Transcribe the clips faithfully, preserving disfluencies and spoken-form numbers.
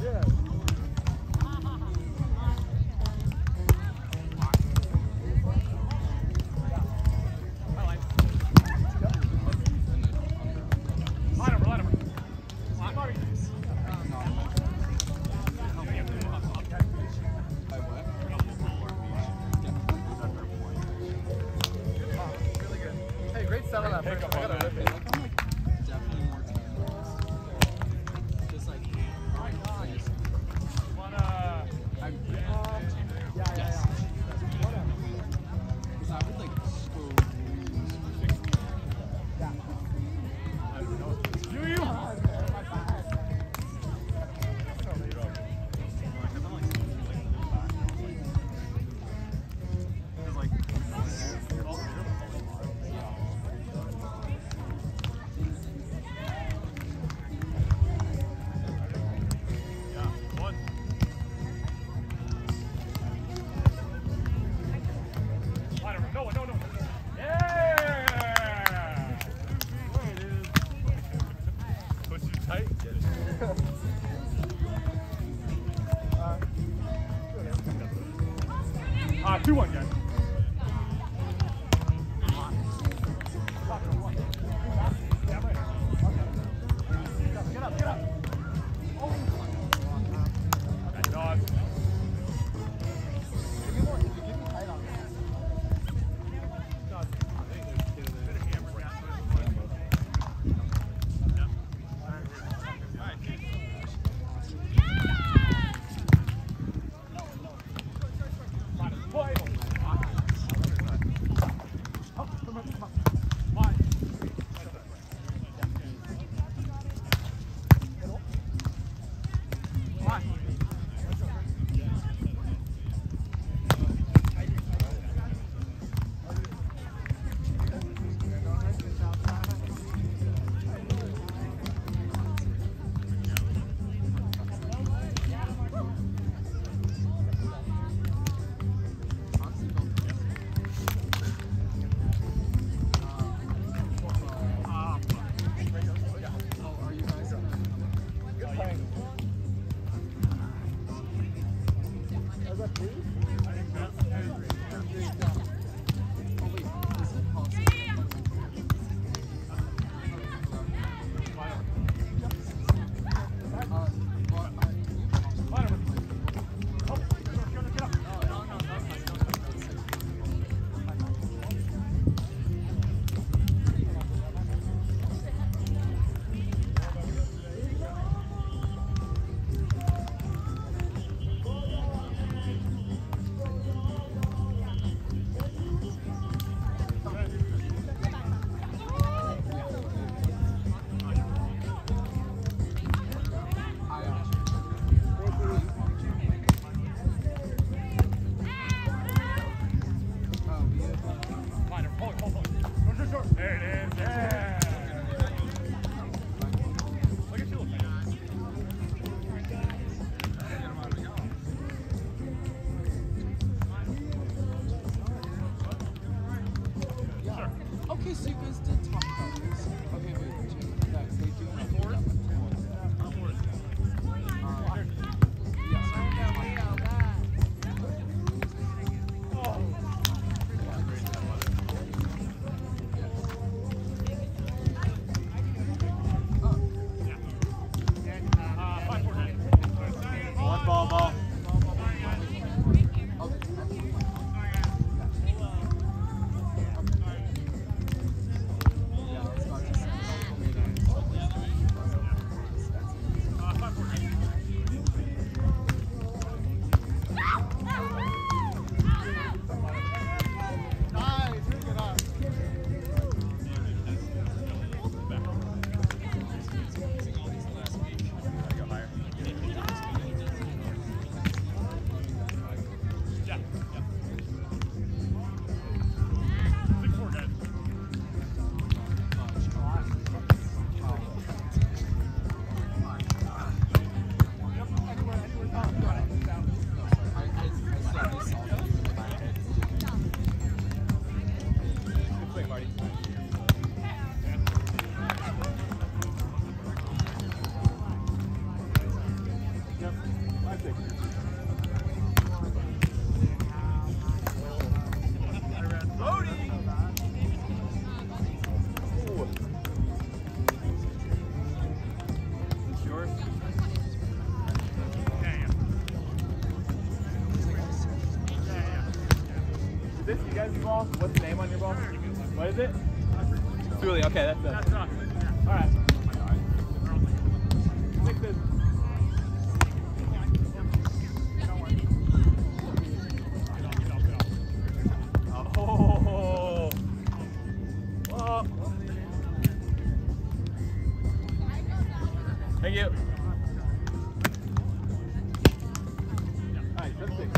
Uh, two one, guys. Get up, get up. Oh. Okay, dog. Yep. Five, six. Loading! Ooh. It's yours? Yeah, yeah. Yeah, yeah. Is this you guys' ball? What's the name on your ball? What is it? Thule, okay, that's it. That's us. Yeah. Alright. Sixes. Oh. Whoa. Thank you. Alright, that's six.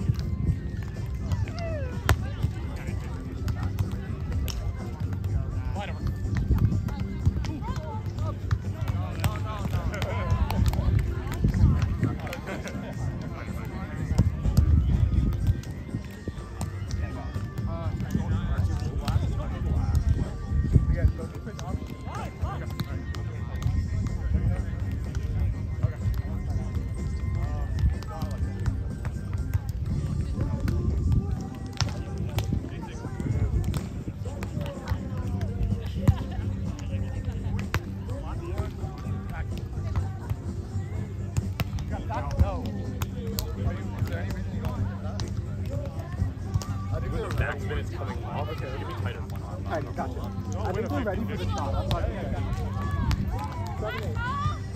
Alright, gotcha. I think we're ready for the shot. That's what I think. Seven, eight.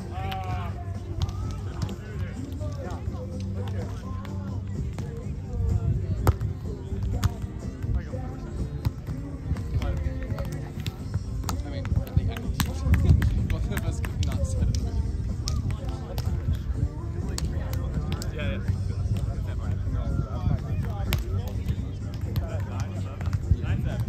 I mean, I think I know. Both of us could not set it. Yeah, yeah. Nine, seven.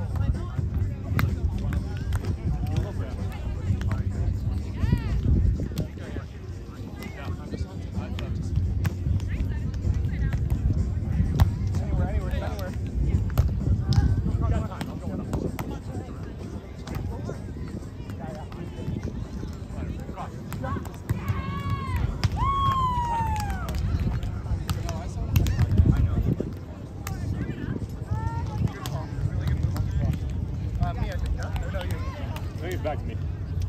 Back to me.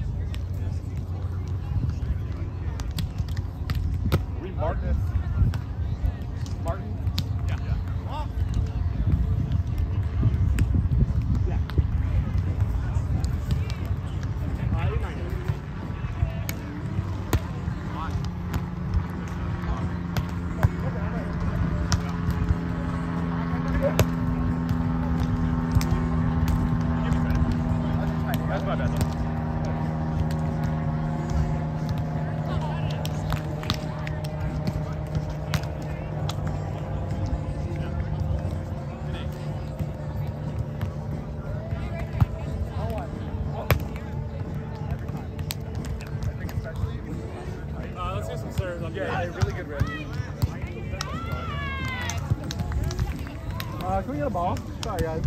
Are we Martin? Martin? Yeah. Yeah. Yeah. Uh, you're nine. That's my bad. Uh, let's get some serves on Yeah, they're really good ready. Uh, can we get a ball? Sorry, guys.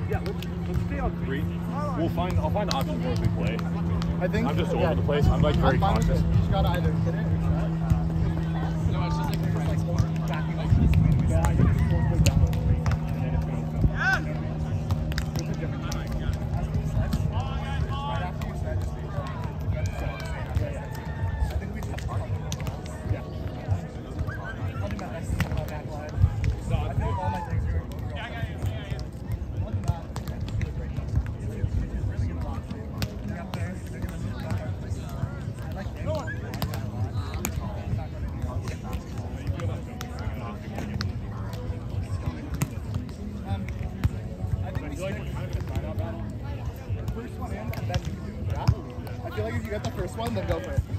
Yeah, let's, let's stay on three. We'll find. I'll find the options more as we play. I think I'm just all yeah, over the place. I'm like very I'm fine with cautious. it. You just gotta either hit it or shot. No, it's just like friends. Yeah, I think it's going to go down the street, and then it's going to go. Yeah. It's a different time. Right after you set, just you got to set. Yeah, yeah. I think we just yeah. I'll do my best to set my back line. So I think all my things are going to go. Yeah, yeah, yeah, yeah. Other than that, I think it's a great job. It's really good box. They're up there. They're going to move back. I like it. Go on. First one in, and then you can do it. Yeah? I feel like if you get the first one, then go for it.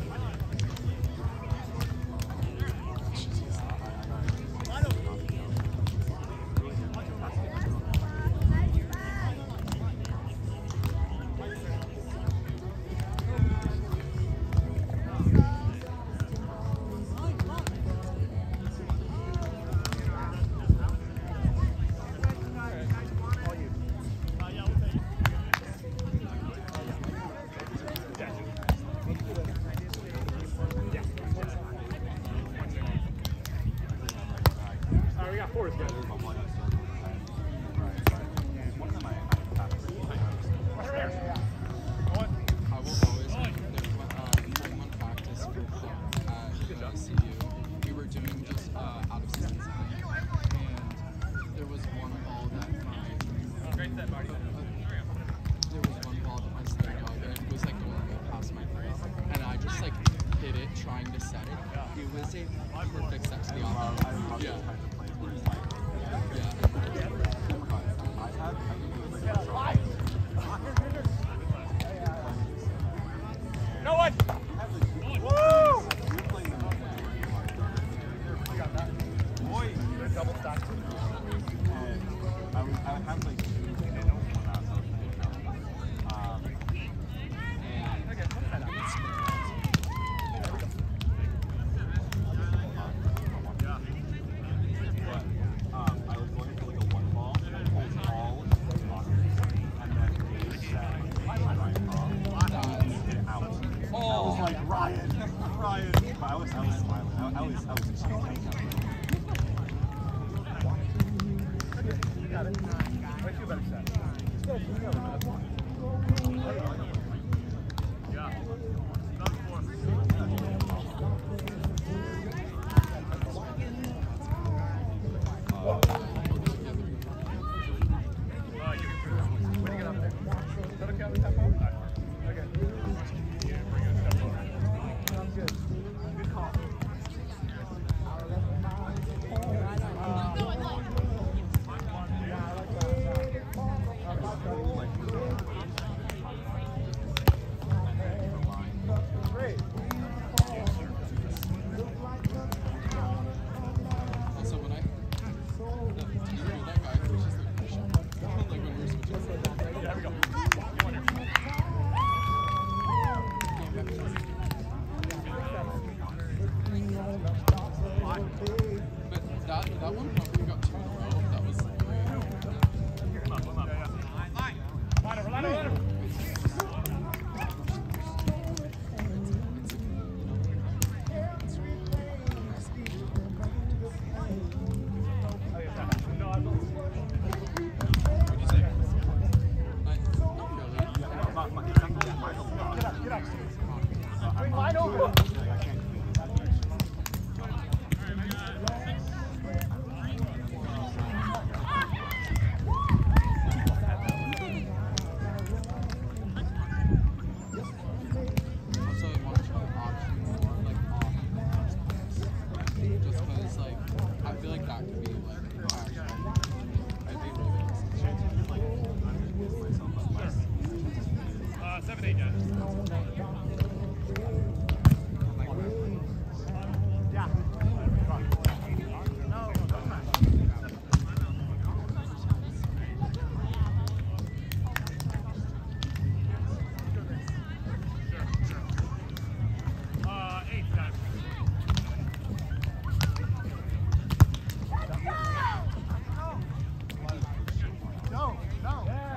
No, no.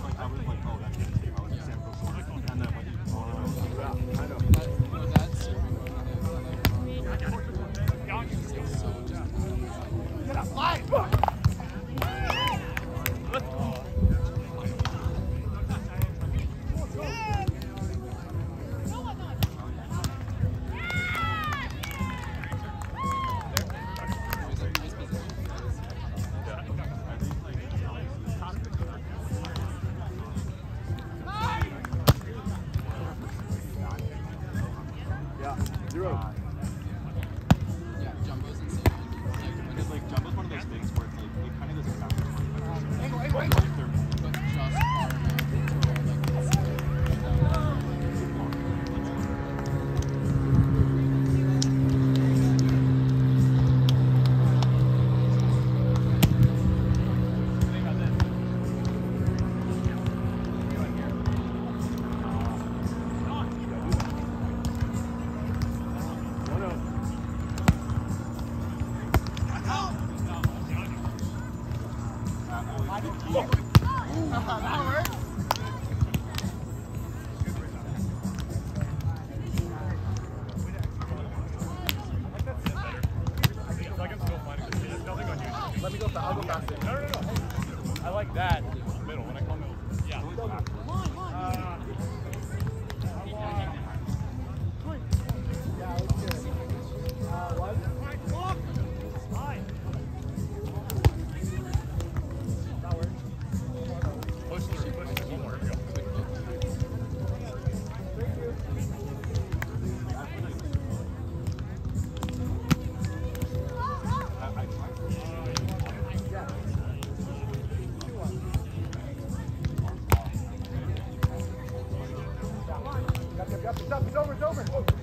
like, I was like, oh, that's it. I was just saying, and then when you, oh, yeah, I know. That, you know, that serving one of the so just Get up, fly! Zero. yeah, Jumbo's insane. Like, Because like Jumbo's one of those things where it's like it kind of goes exactly twenty-five Angle, percent. angle, angle. but just far enough to where like it's Let me go fast. I'll go faster. No, no, no. I like that. Middle. When I call middle. Yeah. Come on, come on. Uh, Yeah, it's good. Uh, what? that works. Push through. Push through. One more. Here we go. Yep, yep, yep. It's up. It's over. It's over.